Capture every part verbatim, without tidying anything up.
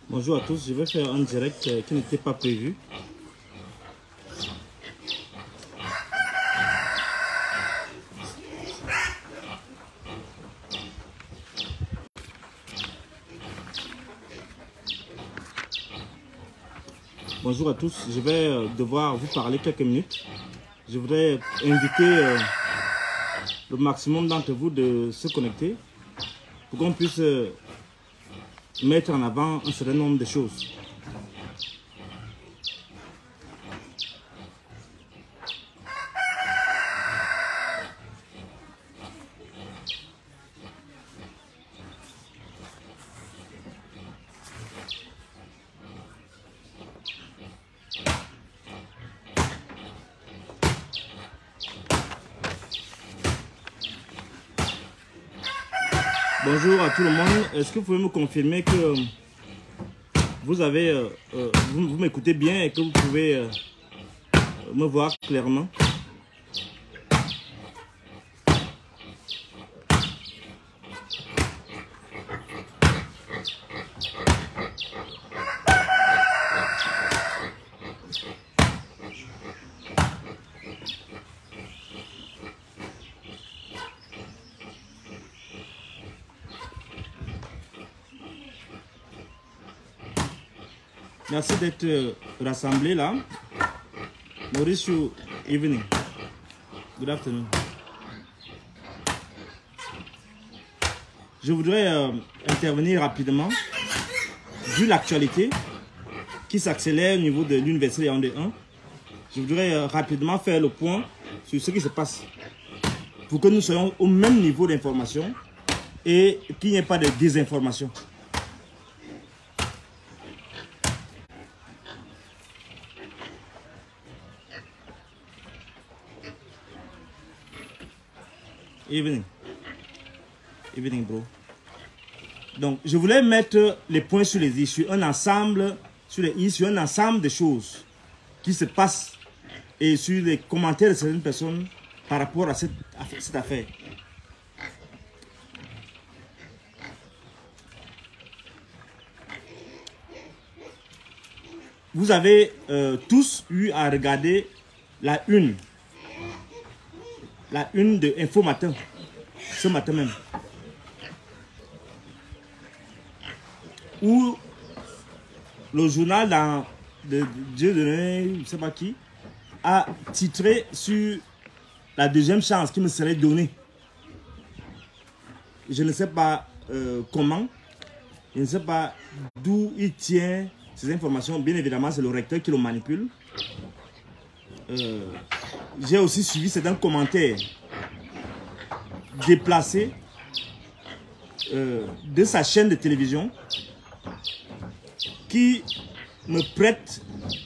Bonjour à tous, je vais faire un direct euh, qui n'était pas prévu. Bonjour à tous, je vais euh, devoir vous parler quelques minutes. Je voudrais inviter euh, le maximum d'entre vous de se connecter pour qu'on puisse euh, mettre en avant un certain nombre de choses. Bonjour à tout le monde. Est-ce que vous pouvez me confirmer que vous avez, euh, euh, vous, vous m'écoutez bien et que vous pouvez euh, me voir clairement? Merci d'être euh, rassemblés là. Mauricio, evening. Good afternoon. Je voudrais euh, intervenir rapidement, vu l'actualité qui s'accélère au niveau de l'université Yaoundé un. Je voudrais euh, rapidement faire le point sur ce qui se passe pour que nous soyons au même niveau d'information et qu'il n'y ait pas de désinformation. Evening. Evening, bro. Donc, je voulais mettre les points sur les i, sur un ensemble, sur les i, sur un ensemble de choses qui se passent et sur les commentaires de certaines personnes par rapport à cette, à cette affaire. Vous avez euh, tous eu à regarder la une. La une de Info Matin, ce matin même, où le journal dans de Dieu de je ne sais pas qui a titré sur la deuxième chance qui me serait donnée. Je ne sais pas euh, comment, je ne sais pas d'où il tient ces informations. Bien évidemment, c'est le recteur qui le manipule. Euh, J'ai aussi suivi certains commentaires déplacés euh, de sa chaîne de télévision qui me prête,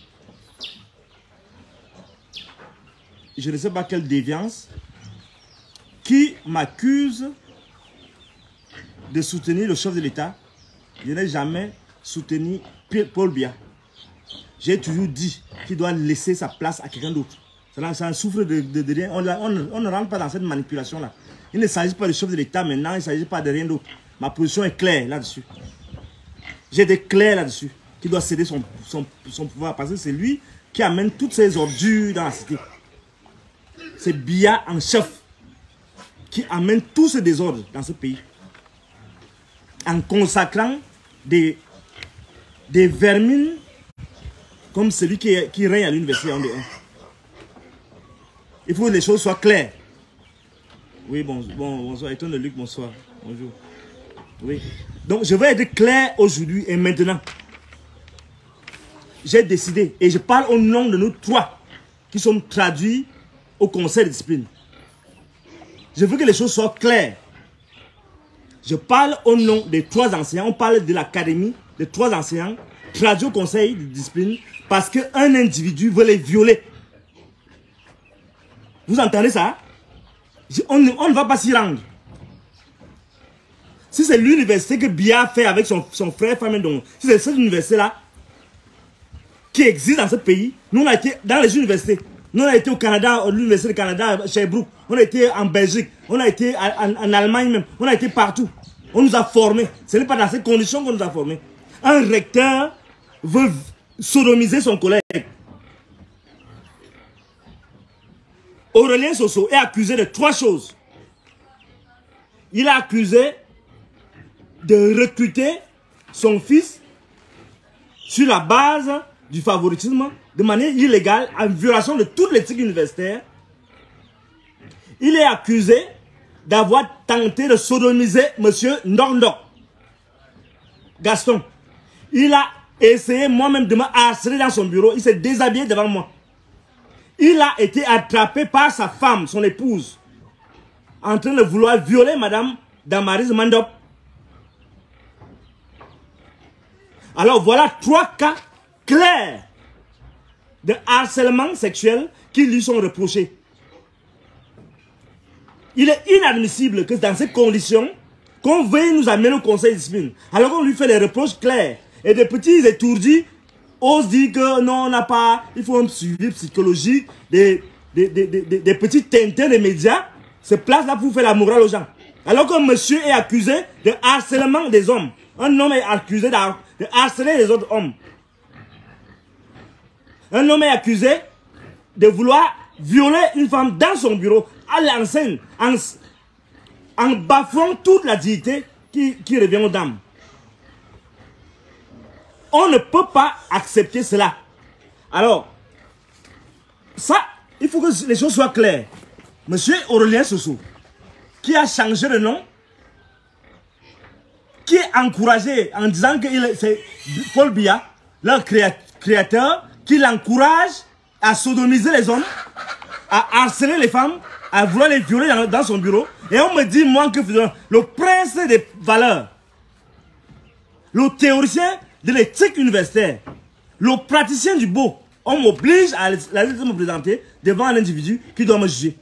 je ne sais pas quelle déviance, qui m'accuse de soutenir le chef de l'État. Je n'ai jamais soutenu Paul Biya. J'ai toujours dit qu'il doit laisser sa place à quelqu'un d'autre. Ça en souffre de, de, de rien. On, on, on ne rentre pas dans cette manipulation-là. Il ne s'agit pas du chef de l'État maintenant, il ne s'agit pas de rien d'autre. Ma position est claire là-dessus. J'ai été clair là-dessus. Qu'il doit céder son, son, son pouvoir parce que c'est lui qui amène toutes ces ordures dans la cité. C'est Biya en chef qui amène tout ce désordre dans ce pays. En consacrant des, des vermines comme celui qui, est, qui règne à l'université Yaoundé un. Il faut que les choses soient claires. Oui, bon, bon, bonsoir. Étonne de Luc, bonsoir. Bonjour. Oui. Donc, je vais être clair aujourd'hui et maintenant. J'ai décidé, et je parle au nom de nous trois qui sommes traduits au conseil de discipline. Je veux que les choses soient claires. Je parle au nom des trois enseignants. On parle de l'académie, des trois enseignants traduits au conseil de discipline parce qu'un individu veut les violer. Vous entendez ça? On, on ne va pas s'y rendre. Si c'est l'université que Biya fait avec son, son frère Famendon, si c'est cette université-là qui existe dans ce pays, nous on a été dans les universités. Nous on a été au Canada, à l'université du Canada, à Sherbrooke. On a été en Belgique. On a été en, en Allemagne même. On a été partout. On nous a formés. Ce n'est pas dans ces conditions qu'on nous a formés. un recteur veut sodomiser son collègue. Aurélien Soso est accusé de trois choses. Il est accusé de recruter son fils sur la base du favoritisme de manière illégale en violation de toute l'éthique universitaire. Il est accusé d'avoir tenté de sodomiser M. Ndondok Gaston. Il a essayé moi-même de me harceler dans son bureau. Il s'est déshabillé devant moi. Il a été attrapé par sa femme, son épouse, en train de vouloir violer Madame Damaris Mandop. Alors voilà trois cas clairs de harcèlement sexuel qui lui sont reprochés. Il est inadmissible que dans ces conditions, qu'on veuille nous amener au conseil de discipline, alors qu'on lui fait des reproches clairs. Et des petits étourdis osent dire que non, on n'a pas, il faut un suivi psychologique, des, des, des, des, des petits tintins des médias se placent là pour faire la morale aux gens. Alors que monsieur est accusé de harcèlement des hommes. Un homme est accusé de harceler les autres hommes. Un homme est accusé de vouloir violer une femme dans son bureau, à l'enseigne, en, en bafouant toute la dignité qui, qui revient aux dames. On ne peut pas accepter cela. Alors, ça, il faut que les choses soient claires. Monsieur Aurélien Soso, qui a changé de nom, qui est encouragé en disant que c'est Paul Biya, leur créateur, qui l'encourage à sodomiser les hommes, à harceler les femmes, à vouloir les violer dans, dans son bureau. Et on me dit, moi, que le prince des valeurs, le théoricien de l'éthique universitaire, le praticien du beau, on m'oblige à me présenter devant un individu qui doit me juger.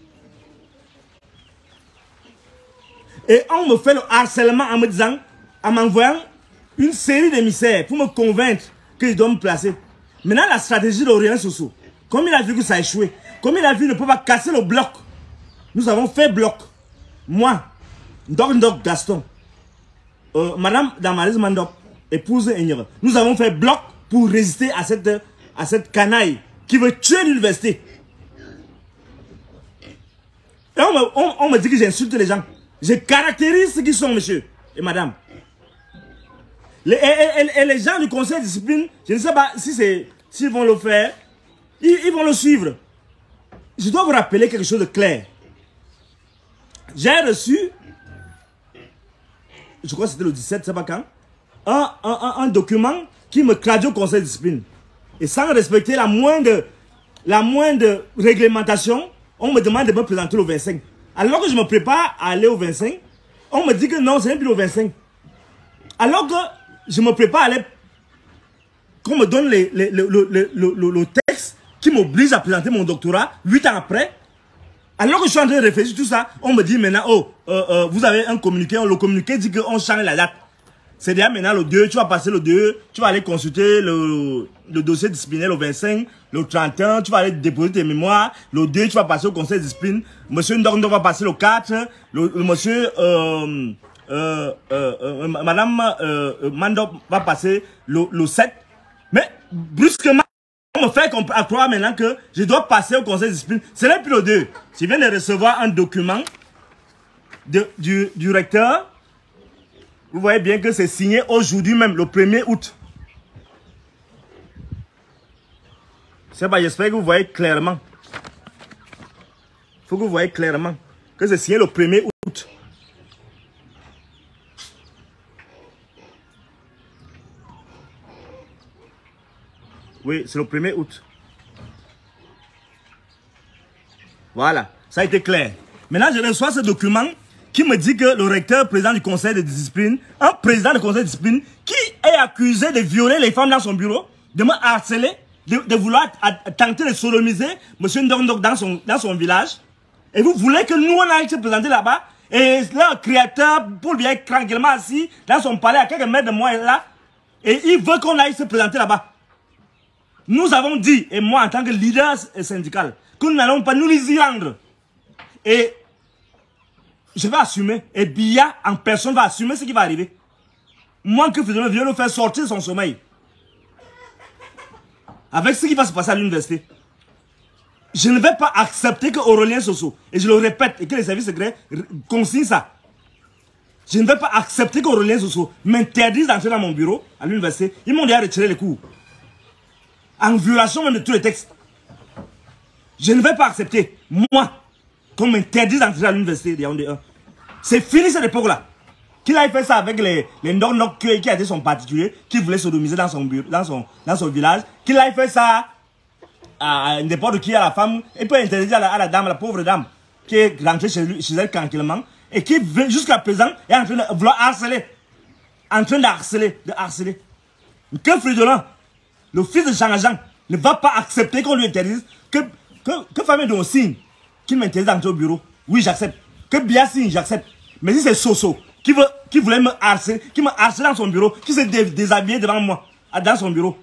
Et on me fait le harcèlement en me disant, en m'envoyant une série d'émissaires pour me convaincre qu'il doit me placer. Maintenant, la stratégie d'Aurélien Soso, comme il a vu que ça a échoué, comme il a vu qu'il ne peut pas casser le bloc, nous avons fait bloc. Moi, Ndok Ndok Gaston, euh, Madame Damaris Mandop, épouse Enyere, nous avons fait bloc pour résister à cette, à cette canaille qui veut tuer l'université. Et on me, on, on me dit que j'insulte les gens. Je caractérise ce qu'ils sont, monsieur et madame. Les, et, et, et les gens du conseil de discipline, je ne sais pas si c'est s'ils vont le faire, ils, ils vont le suivre. Je dois vous rappeler quelque chose de clair. J'ai reçu, je crois que c'était le dix-sept, je ne sais pas quand, un, un, un, un document qui me traduit au conseil de discipline. Et sans respecter la moindre, la moindre réglementation, on me demande de me présenter le vingt-cinq. Alors que je me prépare à aller au vingt-cinq, on me dit que non, c'est même plus le vingt-cinq. Alors que je me prépare à aller, qu'on me donne les, les, le, le, le, le, le texte qui m'oblige à présenter mon doctorat huit ans après. Alors que je suis en train de réfléchir tout ça, on me dit maintenant, oh, euh, euh, vous avez un communiqué, le communiqué dit qu'on change la date. C'est déjà maintenant le deux, tu vas passer le deux, tu vas aller consulter le, le dossier disciplinaire le vingt-cinq, le trente et un, tu vas aller déposer tes mémoires, le deux, tu vas passer au conseil de discipline, monsieur Ndok va passer le quatre, le, le monsieur, euh, euh, euh, euh, madame euh, Mandop va passer le, le sept, mais brusquement, on me fait croire maintenant que je dois passer au conseil de discipline. Ce n'est plus le deux. Je viens de recevoir un document de, du, du recteur. Vous voyez bien que c'est signé aujourd'hui même, le premier août. C'est pas, j'espère que vous voyez clairement. Il faut que vous voyez clairement que c'est signé le premier août. Oui, c'est le premier août. Voilà, ça a été clair. Maintenant, je reçois ce document qui me dit que le recteur, président du conseil de discipline, un président du conseil de discipline, qui est accusé de violer les femmes dans son bureau, de me harceler, de, de vouloir tenter de sodomiser M. Ndondok dans son, dans son village. Et vous voulez que nous, on aille se présenter là-bas, et là, le créateur, Paul Biya est tranquillement assis dans son palais, à quelques mètres de moi, là, et il veut qu'on aille se présenter là-bas. Nous avons dit, et moi en tant que leader syndical, que nous n'allons pas nous les y rendre. Et je vais assumer, et Biya en personne va assumer ce qui va arriver. Moi, que Fridolin vient nous faire sortir son sommeil. Avec ce qui va se passer à l'université. Je ne vais pas accepter que Aurélien Soso, et je le répète, et que les services secrets consignent ça. Je ne vais pas accepter qu'Aurélien Soso m'interdise d'entrer dans mon bureau à l'université. Ils m'ont déjà retiré les cours. En violation même de tous les textes. Je ne vais pas accepter, moi, qu'on m'interdise d'entrer à l'université de Yaoundé un. C'est fini cette époque-là. Qu'il aille faire ça avec les, les non qui a été son particulier, qui voulait sodomiser dans son bureau, dans son, dans son village. Qu'il aille faire ça à n'importe qui, à la femme, et peut interdire à la, à la dame, à la pauvre dame, qui est rentrée chez, lui, chez elle tranquillement, et qui, jusqu'à présent, est en train de vouloir harceler. En train de harceler, de harceler. Que Fridolin, le fils de Jean-Jean, ne va pas accepter qu'on lui interdise, que, que, que famille de signe qu'il m'interdise d'entrer au bureau. Oui, j'accepte. Que bien signe, j'accepte. Mais si c'est Soso, qui, veut, qui voulait me harceler, qui me harcelait dans son bureau, qui s'est dé, déshabillé devant moi, dans son bureau.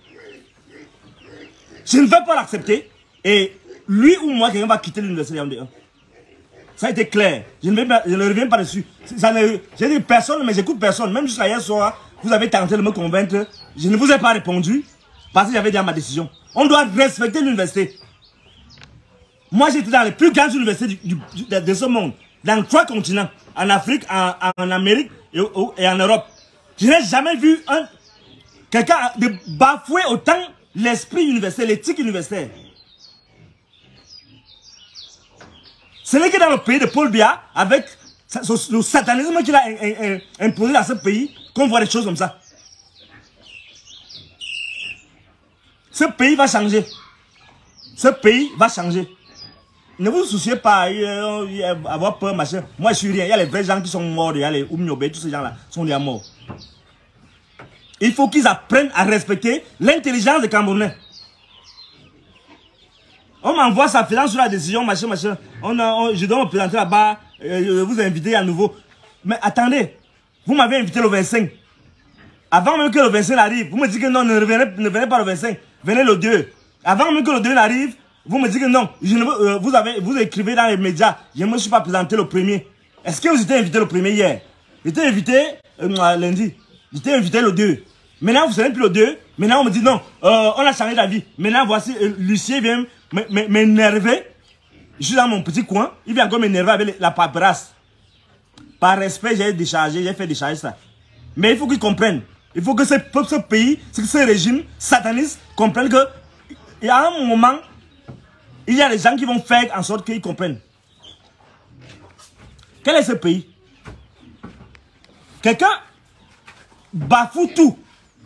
Je ne vais pas l'accepter. Et lui ou moi, quelqu'un va quitter l'université de Yaoundé un. Ça a été clair. Je ne, vais pas, je ne reviens pas dessus. J'ai dit personne, mais j'écoute personne. Même jusqu'à hier soir, vous avez tenté de me convaincre. Je ne vous ai pas répondu parce que j'avais déjà ma décision. On doit respecter l'université. Moi, j'étais dans les plus grandes universités du, du, de, de ce monde. Dans trois continents. En Afrique, en, en Amérique et, et en Europe. Je n'ai jamais vu un quelqu'un de bafouer autant l'esprit universitaire, l'éthique universitaire. Ce n'est que dans le pays de Paul Biya, avec le satanisme qu'il a imposé dans ce pays, qu'on voit des choses comme ça. Ce pays va changer. Ce pays va changer. Ne vous souciez pas, euh, avoir peur, machin. Moi, je suis rien. Il y a les vrais gens qui sont morts. Il y a les Oumniobé, tous ces gens-là sont déjà morts. Il faut qu'ils apprennent à respecter l'intelligence des Camerounais. On m'envoie sa finance sur la décision, machin, machin. On a, on, je dois me présenter là-bas, euh, vous inviter à nouveau. Mais attendez, vous m'avez invité le vingt-cinq. Avant même que le vingt-cinq arrive, vous me dites que non, ne venez, ne venez pas le vingt-cinq, venez le deux. Avant même que le deux arrive, vous me dites que non, je ne veux, euh, vous, avez, vous écrivez dans les médias, je ne me suis pas présenté le premier. Est-ce que vous étiez invité le premier hier? J'étais invité euh, lundi, j'étais invité le deux. Maintenant, vous savez plus le deux. Maintenant, on me dit non, euh, on a changé d'avis. Maintenant, voici, euh, Lucien vient m'énerver. Je suis dans mon petit coin. Il vient encore m'énerver avec la paperasse. Par respect, j'ai déchargé, j'ai fait décharger ça. Mais il faut qu'ils comprennent. Il faut que ce, ce pays, que ce régime sataniste comprenne que il y a un moment, il y a des gens qui vont faire en sorte qu'ils comprennent. Quel est ce pays? Quelqu'un bafoue tout.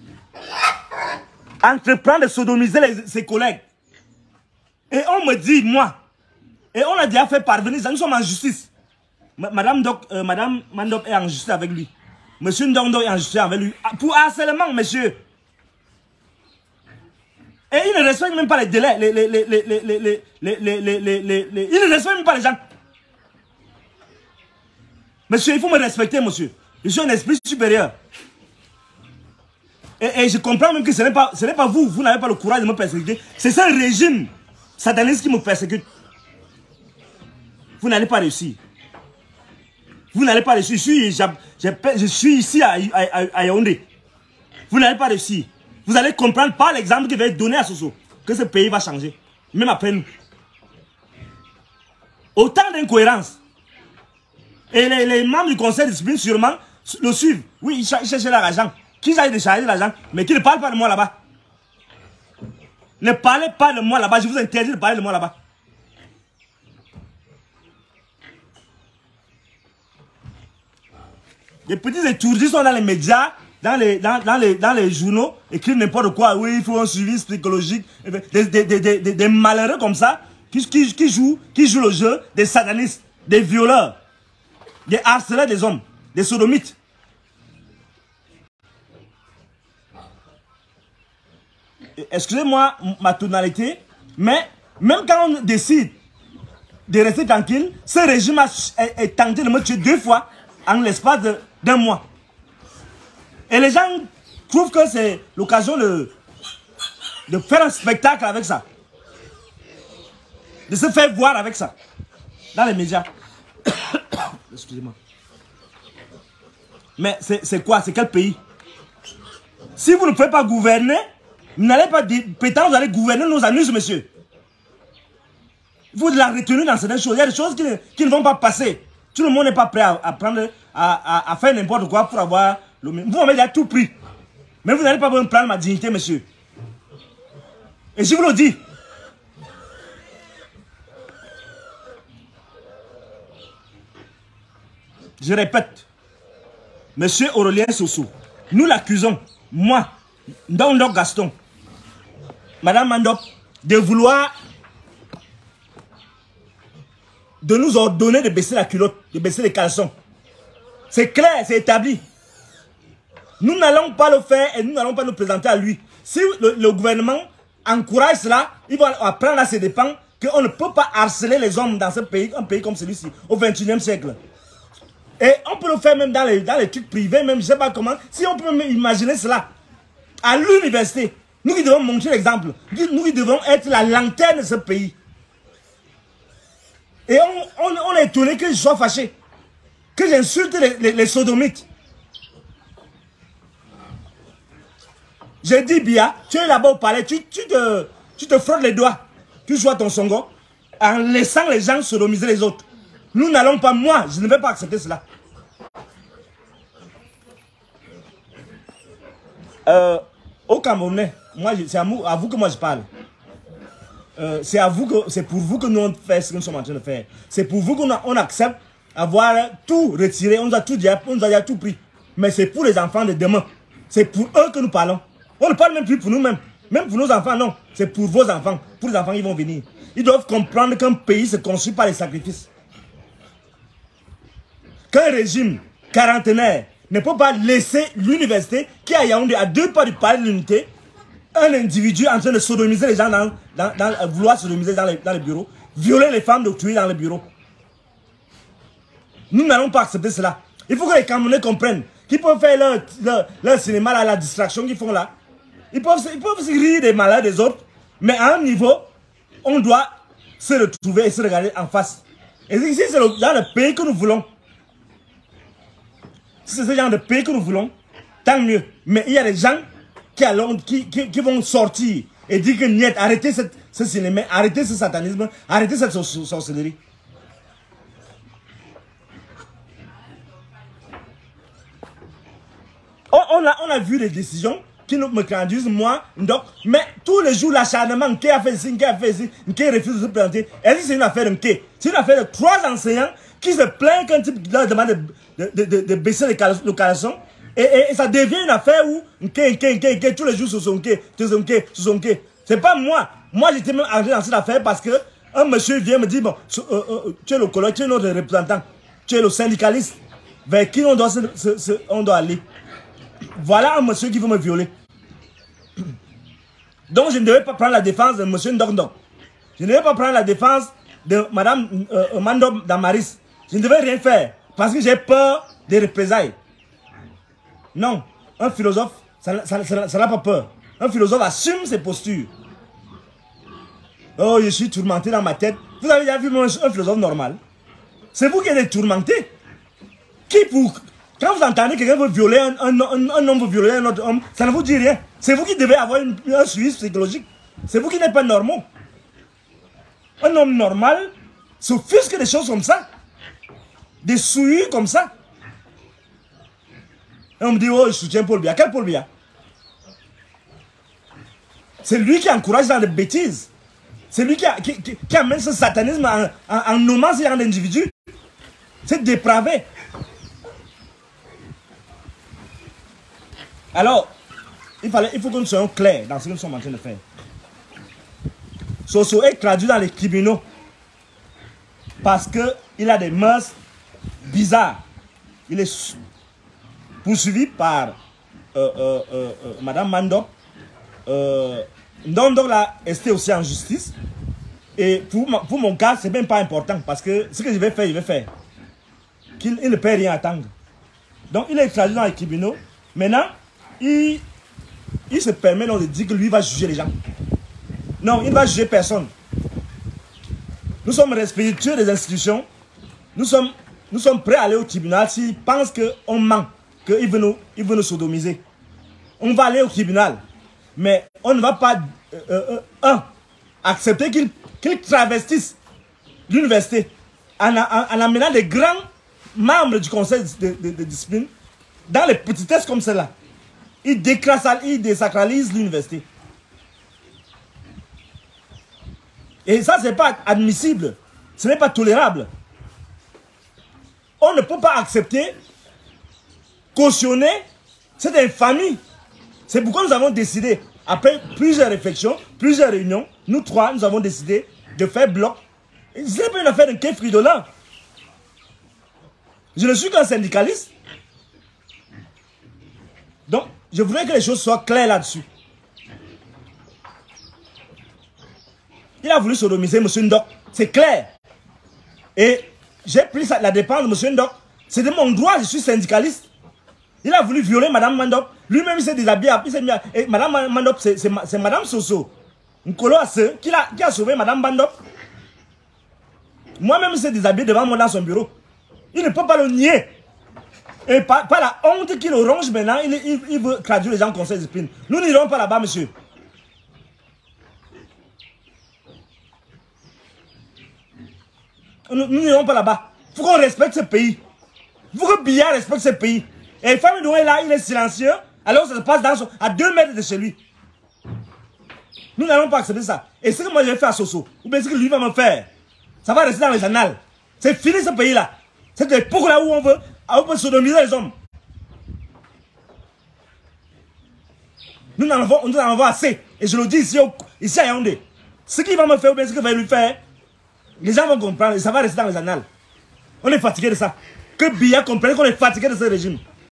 Entreprend de sodomiser les, ses collègues. Et on me dit, moi, et on a déjà fait parvenir, nous sommes en justice. Madame, Doc, euh, Madame Mandop est en justice avec lui. Monsieur Ndondo est en justice avec lui. Pour harcèlement, monsieur. Et il ne respecte même pas les délais. Les, les, les, les, les, les, les, les, les, les, les, les, il ne respecte même pas les gens. Monsieur, il faut me respecter, monsieur. Je suis un esprit supérieur. Et, et je comprends même que ce n'est pas, ce n'est pas vous. Vous n'avez pas le courage de me persécuter. C'est ce régime sataniste qui me persécute. Vous n'allez pas réussir. Vous n'allez pas réussir. Je suis, je, je, je suis ici à, à, à Yaoundé. Vous n'allez pas réussir. Vous allez comprendre par l'exemple que je vais donner à Soso que ce pays va changer. Même après nous. Autant d'incohérences. Et les, les membres du conseil de discipline sûrement le suivent. Oui, ils cherchent l'argent. Qu'ils aillent décharger l'argent, mais qu'ils ne parlent pas de moi là-bas. Ne parlez pas de moi là-bas. Je vous interdis de parler de moi là-bas. Les petits étourdis sont dans les médias, dans les, dans, dans les, dans les journaux, écrivent n'importe quoi. Oui, il faut un suivi psychologique. Des, des, des, des, des, des malheureux comme ça, qui, qui, qui, jouent, qui jouent le jeu des satanistes, des violeurs, des harceleurs des hommes, des sodomites. Excusez-moi ma tonalité, mais même quand on décide de rester tranquille, ce régime a, est, est tenté de me tuer deux fois en l'espace d'un mois. Et les gens trouvent que c'est l'occasion de, de faire un spectacle avec ça. De se faire voir avec ça. Dans les médias. Excusez-moi. Mais c'est quoi? C'est quel pays? Si vous ne pouvez pas gouverner, vous n'allez pas prétendre vous allez gouverner nos amis, monsieur. Il faut de la retenue dans certaines choses. Il y a des choses qui ne, qui ne vont pas passer. Tout le monde n'est pas prêt à, à prendre, à, à, à faire n'importe quoi pour avoir le même. Vous m'avez déjà tout pris. Mais vous n'allez pas me prendre ma dignité, monsieur. Et je vous le dis. Je répète. Monsieur Aurélien Sossou, nous l'accusons, moi, Ndondok Gaston, Madame Mandop, de vouloir de nous ordonner de baisser la culotte, de baisser les caleçons. C'est clair, c'est établi. Nous n'allons pas le faire et nous n'allons pas nous présenter à lui. Si le, le gouvernement encourage cela, il va apprendre à ses dépens qu'on ne peut pas harceler les hommes dans ce pays, un pays comme celui-ci, au vingt et unième siècle. Et on peut le faire même dans les, dans les trucs privés, même je ne sais pas comment. Si on peut même imaginer cela, à l'université, nous qui devons montrer l'exemple, nous qui devons être la lanterne de ce pays. Et on, on, on est étonné que je sois fâché, que j'insulte les, les, les sodomites. J'ai dit, Bia, tu es là-bas au palais, tu, tu, te, tu te frottes les doigts, tu joues ton songo, en laissant les gens sodomiser les autres. Nous n'allons pas, moi, je ne vais pas accepter cela. Euh, au Camerounais, moi, c'est à, à vous que moi je parle. Euh, c'est à vous que c'est pour vous que nous on fait ce que nous sommes en train de faire. C'est pour vous qu'on on accepte avoir tout retiré, on nous a tout dit, on nous a tout pris. Mais c'est pour les enfants de demain. C'est pour eux que nous parlons. On ne parle même plus pour nous-mêmes. Même pour nos enfants, non. C'est pour vos enfants. Pour les enfants qui vont venir. Ils doivent comprendre qu'un pays se construit par les sacrifices. Qu'un régime quarantenaire ne peut pas laisser l'université qui est à Yaoundé, à deux pas du palais de l'unité, un individu en train de sodomiser les gens, dans, dans, dans vouloir sodomiser dans les, dans les bureaux, violer les femmes d'autrui dans les bureaux. Nous n'allons pas accepter cela. Il faut que les Camerounais comprennent qu'ils peuvent faire leur, leur, leur cinéma, là, la distraction qu'ils font là. Ils peuvent, ils peuvent se rire des malades des autres, mais à un niveau, on doit se retrouver et se regarder en face. Et ici, c'est le genre de pays que nous voulons. Si c'est ce genre de pays que nous voulons, tant mieux. Mais il y a des gens qui, allons, qui, qui, qui vont sortir et dire que niet, arrêtez cette, ce cinéma, arrêtez ce satanisme, arrêtez cette sorcellerie. On, on, a, on a vu des décisions qui nous me conduisent, moi, donc, mais tous les jours, l'acharnement, qui a fait ici, qui a fait ici, qui refuse de se présenter, est-ce que c'est une affaire de qui? C'est une affaire de trois enseignants qui se plaignent quand ils leur demandent de, de, de, de baisser le caleçon. Et, et, et ça devient une affaire où, tous les jours, ce sont qui, ce sont qui, ce sont qui. C'est pas moi. Moi, j'étais même entré dans cette affaire parce que un monsieur vient me dire, bon, euh, euh, tu es le collègue, tu es notre représentant, tu es le syndicaliste, vers qui on doit, se, se, se, on doit aller. Voilà un monsieur qui veut me violer. Donc je ne devais pas prendre la défense de monsieur Ndondok. Je ne devais pas prendre la défense de madame euh, Mandop Damaris. Je ne devais rien faire parce que j'ai peur des représailles. Non, un philosophe, ça n'a pas peur. Un philosophe assume ses postures. Oh, je suis tourmenté dans ma tête. Vous avez déjà vu un, un philosophe normal? C'est vous qui êtes tourmenté. Qui pour... Quand vous entendez quelqu'un veut violer un, un, un, un homme veut violer un autre homme, ça ne vous dit rien. C'est vous qui devez avoir une, un suivi psychologique. C'est vous qui n'êtes pas normaux. Un homme normal s'offusque des choses comme ça. Des souillures comme ça. Et on me dit, oh, je soutiens Paul Biya. Quel Paul Biya? C'est lui qui encourage dans les bêtises. C'est lui qui, a, qui, qui, qui amène ce satanisme en, en, en nommant ces gens d'individus. C'est dépravé. Alors, il, fallait, il faut que nous soyons clairs dans ce que nous sommes en train de faire. Soso est traduit dans les tribunaux parce qu'il a des mœurs bizarres. Il est poursuivi par euh, euh, euh, euh, Madame Mandop. Euh, Ndondok l'a resté aussi en justice. Et pour, ma, pour mon cas, c'est même pas important parce que ce que je vais faire, je vais faire. Qu'il il ne peut rien attendre. Donc, il est traduit dans les tribunaux. Maintenant, Il, il se permet donc de dire que lui va juger les gens. Non, il ne va juger personne. Nous sommes respectueux des institutions. Nous sommes, nous sommes prêts à aller au tribunal s'il pense qu'on ment, qu'il veut nous, il veut nous sodomiser. on va aller au tribunal. Mais on ne va pas, euh, euh, un, accepter qu'ils qu'ils travestissent l'université en, en, en amenant des grands membres du conseil de, de, de discipline dans les petitesses comme celle-là. Ils désacralisent l'université. Et ça, ce n'est pas admissible. Ce n'est pas tolérable. On ne peut pas accepter, cautionner cette infamie. C'est pourquoi nous avons décidé, après plusieurs réflexions, plusieurs réunions, nous trois, nous avons décidé de faire bloc. Ce n'est pas une affaire de quai fridolin. Je ne suis qu'un syndicaliste. Donc, je voudrais que les choses soient claires là-dessus. Il a voulu sodomiser M. Ndok. C'est clair. Et j'ai pris la dépense de M. Ndok. C'est de mon droit, je suis syndicaliste. Il a voulu violer Mme Mandop. Lui-même, il s'est déshabillé. Il s'est mis à... Et Mme Mandop, c'est Mme Soso. Nkolo Asse, qui a, qui a sauvé Mme Mandop. Moi-même, il s'est déshabillé devant moi dans son bureau. Il ne peut pas le nier. Et par, par la honte qu'il ronge maintenant, il, il, il veut traduire les gens en conseil de discipline. Nous n'irons pas là-bas, monsieur. Nous n'irons pas là-bas. Il faut qu'on respecte ce pays. Il faut que Biya respecte ce pays. Et Famille Doué là, il est silencieux, alors ça se passe dans son, à deux mètres de chez lui. Nous n'allons pas accepter ça. Et ce que moi je vais faire à Soso, ou bien ce que lui va me faire, ça va rester dans les annales. C'est fini ce pays-là. C'est l'époque là où on veut, on peut sodomiser les hommes. Nous en avons, nous en avons assez. Et je le dis ici, ici à Yaoundé. Ce qu'il va me faire, ou bien ce qu'il va lui faire, les gens vont comprendre et ça va rester dans les annales. On est fatigué de ça. Que Biya comprenne qu'on est fatigué de ce régime.